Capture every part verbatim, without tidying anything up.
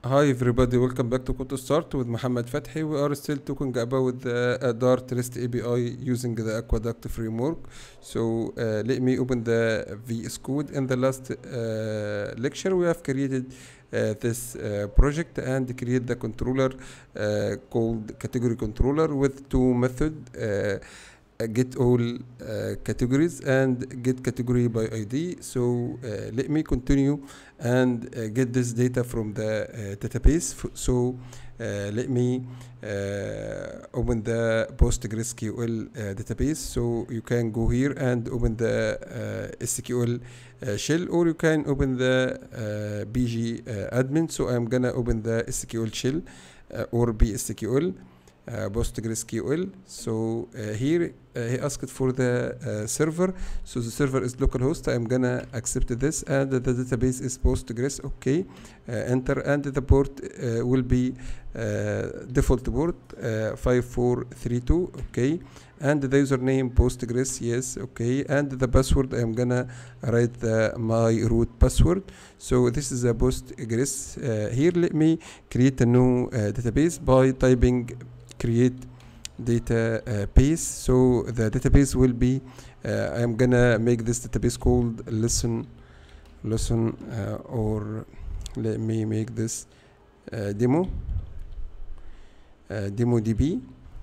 Hi everybody, welcome back to Code to Start with Mohammed Fathi. We are still talking about the uh, Dart REST A P I using the Aqueduct framework. So uh, let me open the V S Code. In the last uh, lecture, we have created uh, this uh, project and create the controller uh, called category controller with two methods. Uh, uh, get all uh, categories and get category by I D. So uh, let me continue and uh, get this data from the uh, database. F so uh, let me uh, open the PostgreSQL uh, database. So you can go here and open the uh, S Q L uh, shell, or you can open the uh, B G uh, admin. So I'm gonna open the S Q L shell uh, or B S Q L. Uh, PostgreSQL. So uh, here uh, he asked for the uh, server. So the server is localhost. I'm gonna accept this, and the database is Postgres. Okay, uh, enter, and the port uh, will be uh, default port uh, five four three two. Okay, and the username Postgres. Yes. Okay, and the password I'm gonna write the my root password. So this is a Postgres. Uh, here let me create a new uh, database by typing create database. So the database will be uh, I'm gonna make this database called lesson lesson uh, or let me make this uh, demo uh, demo D B.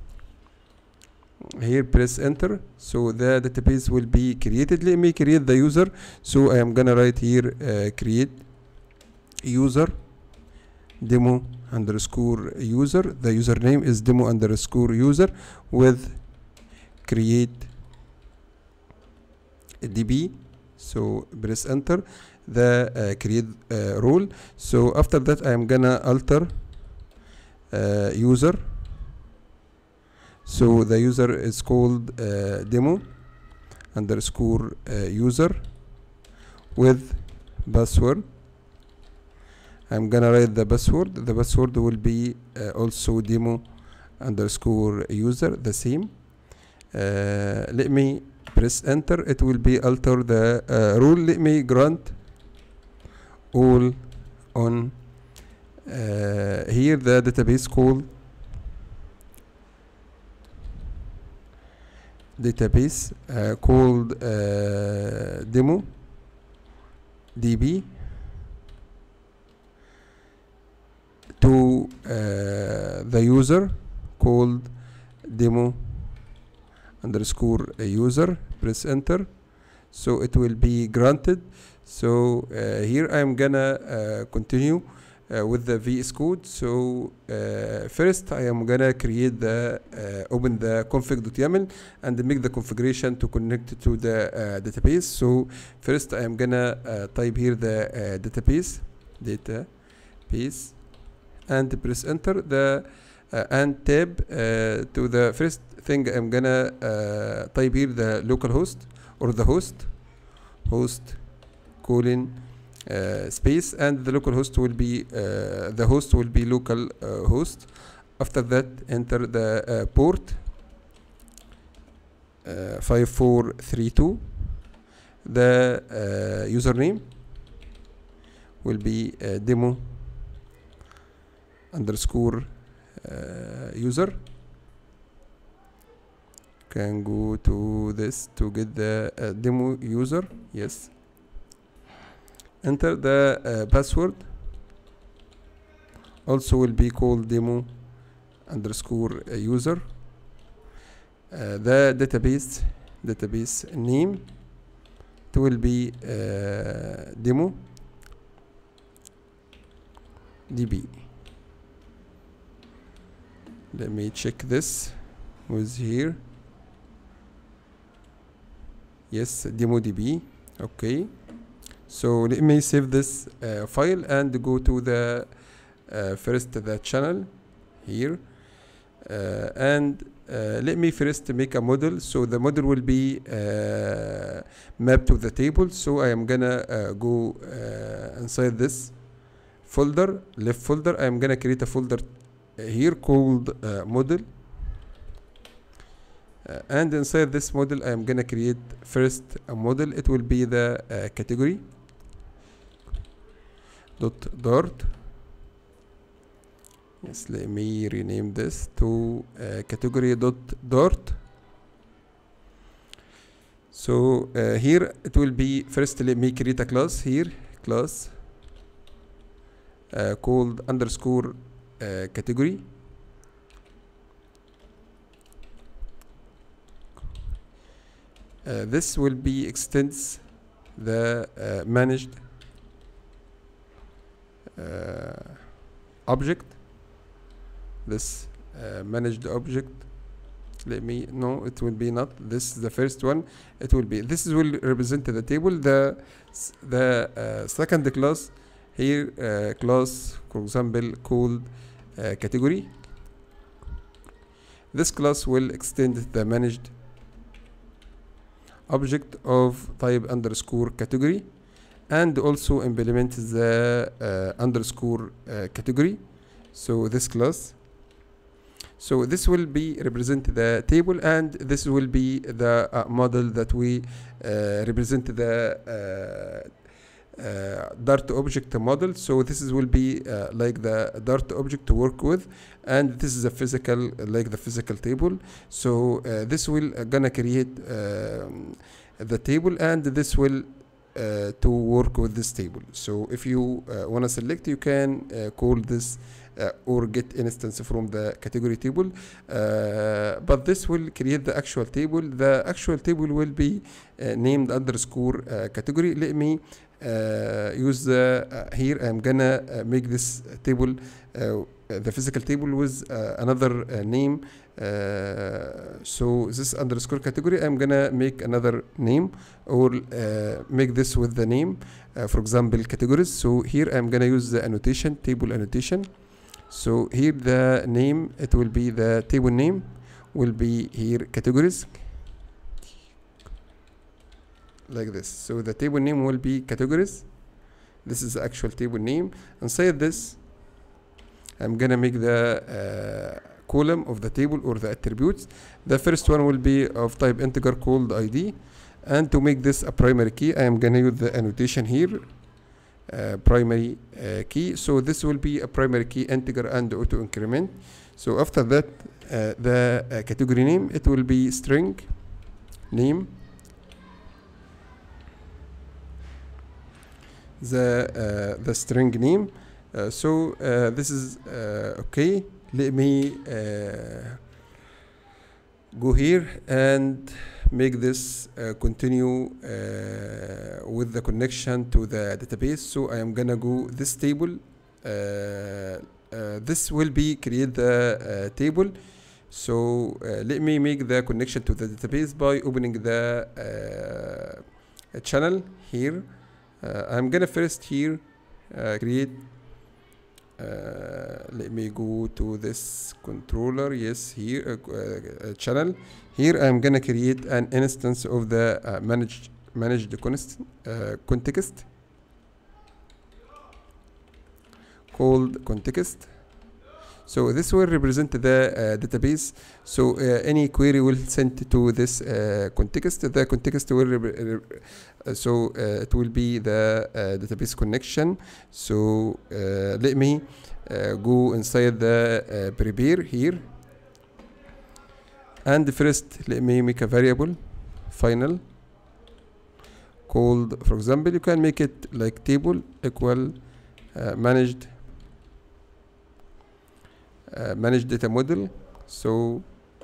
Here press enter. So the database will be created. Let me create the user. So I am gonna write here uh, create user demo underscore user. The username is demo underscore user with create D B. So press enter the uh, create uh, role. So after that I am gonna alter uh, user. So the user is called uh, demo underscore uh, user with password. I'm gonna write the password. The password will be uh, also demo underscore user, the same. Uh, let me press enter. It will be alter the uh, rule. Let me grant all on uh, here the database called database uh, called uh, demo D B to uh, the user called demo underscore user. Press enter. So it will be granted. So uh, here I'm gonna uh, continue uh, with the V S Code. So uh, first I am gonna create the uh, open the config.yaml and make the configuration to connect to the uh, database. So first I am gonna uh, type here the uh, database database and press enter the uh, and tab uh, to the first thing. I'm gonna uh, type here the localhost or the host host colon uh, space, and the localhost will be uh, the host will be local uh, host. After that enter the uh, port uh, five four three two. The uh, username will be uh, demo underscore uh, user. Can go to this to get the uh, demo user. Yes. Enter the uh, password. Also will be called demo underscore uh, user. Uh, the database database name it will be uh, demo D B. Let me check this was here. Yes, demo D B. Okay, so let me save this uh, file and go to the uh, first the channel here uh, and uh, let me first make a model. So the model will be uh, mapped to the table. So I am gonna uh, go uh, inside this folder, left folder. I am gonna create a folder here called uh, model, uh, and inside this model I am gonna create first a model. It will be the uh, category dot dart Yes, let me rename this to uh, category dot dart. So uh, here it will be, first let me create a class here, class uh, called underscore uh, category. Uh, this will be extends the uh, managed uh, object. This uh, managed object, let me, no, it will be not, this is the first one, it will be, this will represent the table. The the uh, second class here, uh, class for example called uh, category. This class will extend the managed object of type underscore category, and also implement the uh, underscore uh, category. So this class, so this will be represent the table, and this will be the uh, model that we uh, represent the uh, uh, Dart object model. So this is will be uh, like the Dart object to work with, and this is a physical, like the physical table. So uh, this will uh, gonna create um, the table, and this will uh, to work with this table. So if you uh, wanna select, you can uh, call this uh, or get instance from the category table, uh, but this will create the actual table. The actual table will be uh, named underscore uh, category. Let me uh, use the uh, here I'm gonna uh, make this table uh, the physical table with uh, another uh, name. Uh, so this underscore category, I'm gonna make another name, or uh, make this with the name, uh, for example categories. So here I'm gonna use the annotation, table annotation. So here the name, it will be the table name will be here categories, like this. So the table name will be categories. This is the actual table name. Inside this I'm gonna make the uh, column of the table or the attributes. The first one will be of type integer called I D, and to make this a primary key I am gonna use the annotation here, uh, primary uh, key. So this will be a primary key integer and auto increment. So after that uh, the uh, category name, it will be string name, the uh, the string name. Uh, so uh, this is uh, okay. Let me uh, go here and make this uh, continue uh, with the connection to the database. So I am gonna go this table. Uh, uh, this will be create the uh, table. So uh, let me make the connection to the database by opening the uh, channel here. Uh, I'm gonna first here uh, create. Uh, let me go to this controller. Yes, here uh, uh, channel. Here I'm gonna create an instance of the uh, managed managed const, uh, context called context. So this will represent the uh, database. So uh, any query will send to this uh, context. The context will uh, so uh, it will be the uh, database connection. So uh, let me uh, go inside the uh, prepare here, and first let me make a variable final called, for example, you can make it like table equal uh, managed Uh, manage data model. So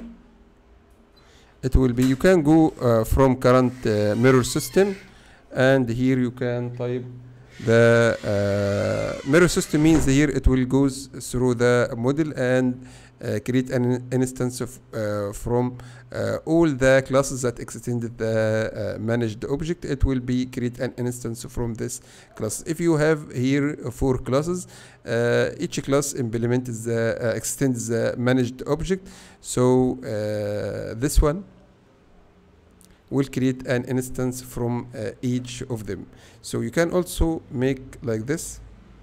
it will be, you can go uh, from current uh, mirror system, and here you can type the uh, mirror system means here it will goes through the model and uh, create an instance of uh, from uh, all the classes that extended the uh, managed object. It will be create an instance from this class. If you have here four classes, uh, each class implements the uh, extends the managed object. So uh, this one will create an instance from uh, each of them. So you can also make like this.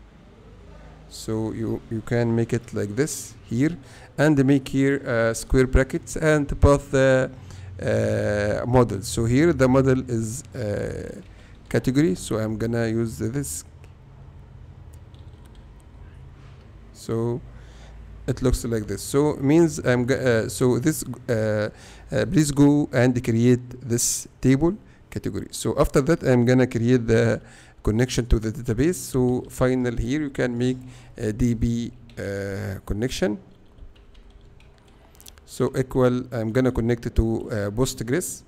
So you you can make it like this here, and make here uh, square brackets and path the uh, model. So here the model is uh, category. So I'm gonna use this. So it looks like this. So means I'm uh, so this uh, uh, please go and create this table category. So after that I'm gonna create the connection to the database. So final here you can make a D B uh, connection. So equal I'm gonna connect it to uh, Postgres.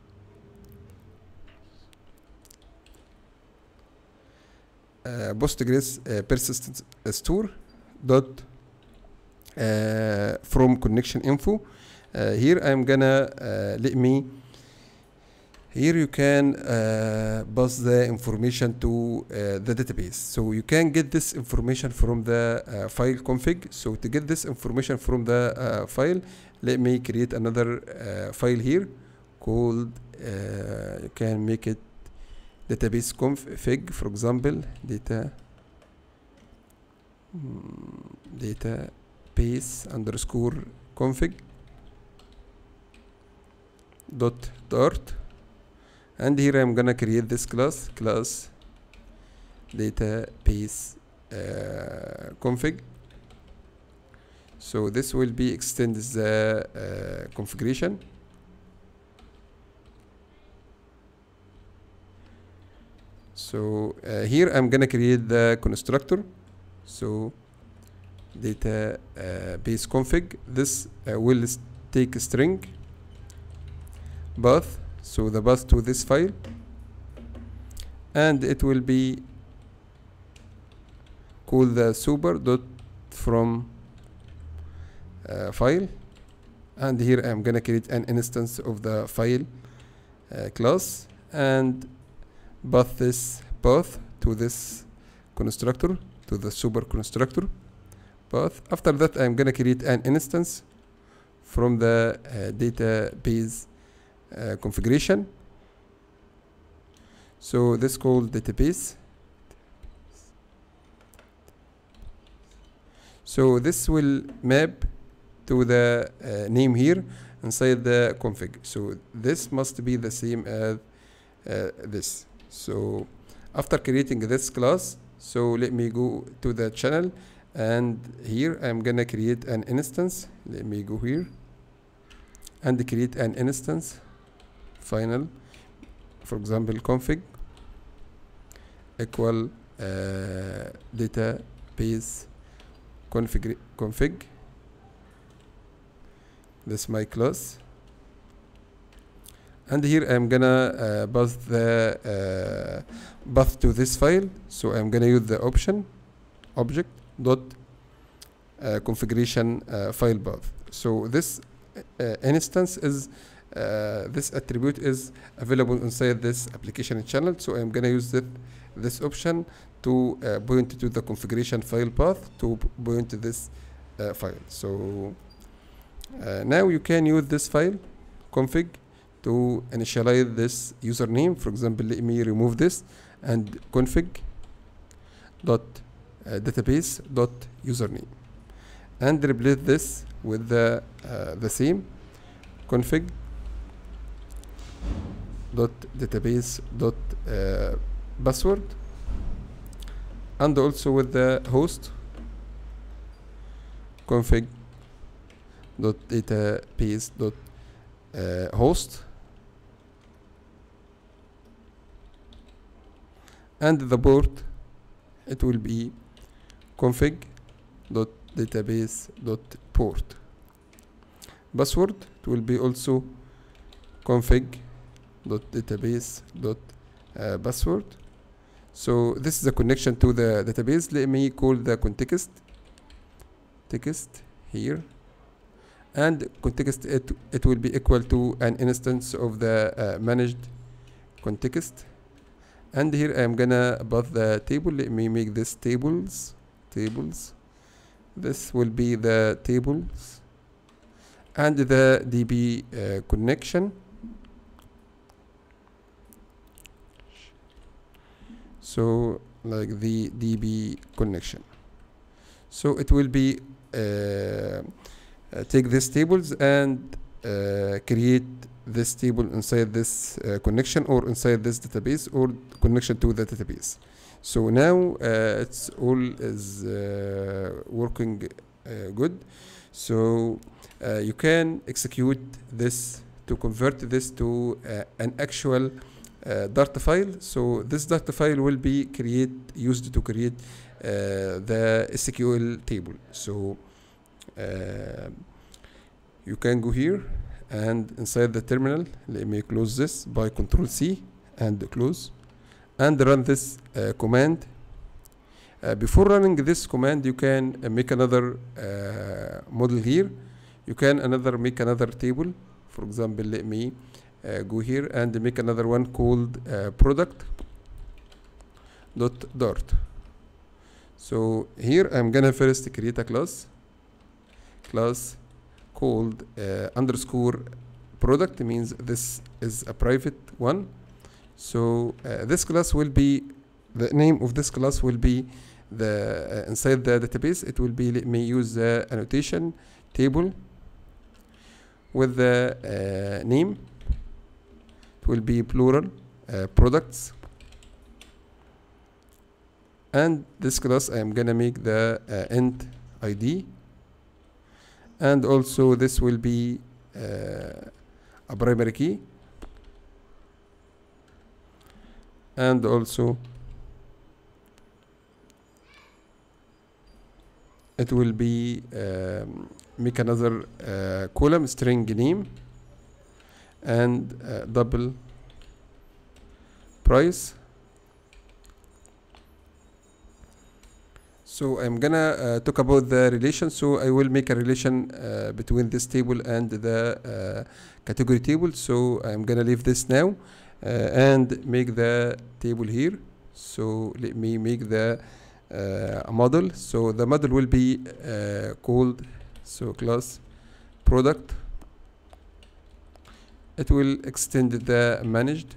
Uh, Postgres uh, persistent store dot uh, from connection info. Uh, here I'm gonna uh, let me here you can uh, pass the information to uh, the database. So you can get this information from the uh, file config. So to get this information from the uh, file, let me create another uh, file here called uh, you can make it database config, for example, data mm, database underscore config dot dart, and here I'm gonna create this class class database uh, config. So this will be extend the uh, configuration. So uh, here I'm gonna create the constructor. So data uh, base config. This uh, will take a string path. So the path to this file, and it will be called the super dot from uh, file. And here I'm gonna create an instance of the file uh, class and pass this path to this constructor, to the super constructor path. After that I'm gonna create an instance from the uh, database uh, configuration. So this called database. So this will map to the uh, name here inside the config. So this must be the same as uh, this. So after creating this class, so let me go to the channel, and here I'm gonna create an instance. Let me go here and create an instance final, for example config equal uh, database config config. This is my class, and here I'm gonna uh, pass the uh, path to this file. So I'm gonna use the option object dot uh, configuration uh, file path. So this uh, instance is uh, this attribute is available inside this application channel. So I'm gonna use that this option to uh, point to the configuration file path to point to this uh, file. So uh, now you can use this file config to initialize this username. For example, let me remove this and config dot uh, database dot username, and replace this with the uh, the same config dot database dot uh, password, and also with the host config dot database dot uh, host, and the port it will be config dot database dot port. Password it will be also config dot database dot uh, password. So this is the connection to the database. Let me call the context text here, and context it, it will be equal to an instance of the uh, managed context. And here I am gonna pass the table. Let me make this tables tables. This will be the tables and the D B uh, connection. So like the D B connection. So it will be uh, uh, take these tables and uh, create this table inside this uh, connection or inside this database or connection to the database. So now uh, it's all is uh, working uh, good. So uh, you can execute this to convert this to uh, an actual uh, Dart file. So this Dart file will be create used to create uh, the S Q L table. So uh, you can go here and inside the terminal, let me close this by Control C and close, and run this uh, command. Uh, before running this command, you can uh, make another uh, model here. You can another make another table. For example, let me uh, go here and make another one called uh, product dot dart. So here I'm gonna first create a class class called uh, underscore product, means this is a private one. So uh, this class will be, the name of this class will be the uh, inside the database, it will be, let me use the annotation table with the uh, name. It will be plural uh, products, and this class I am gonna make the uh, int I D, and also this will be uh, a primary key, and also it will be um, make another uh, column string name and uh, double price. So I'm gonna uh, talk about the relation. So I will make a relation uh, between this table and the uh, category table. So I'm gonna leave this now uh, and make the table here. So let me make the uh, model. So the model will be uh, called, so class product. It will extend the managed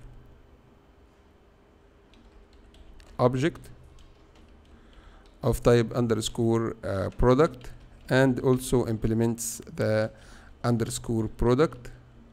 object of type underscore uh, product, and also implements the underscore product.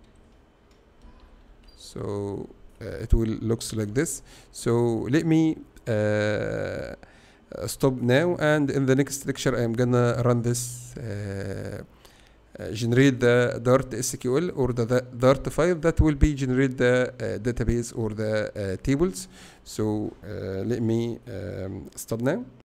So uh, it will looks like this. So let me uh, stop now, and in the next lecture I am gonna run this uh, uh, generate the Dart S Q L or the, the Dart file that will be generate the uh, database or the uh, tables. So uh, let me um, stop now.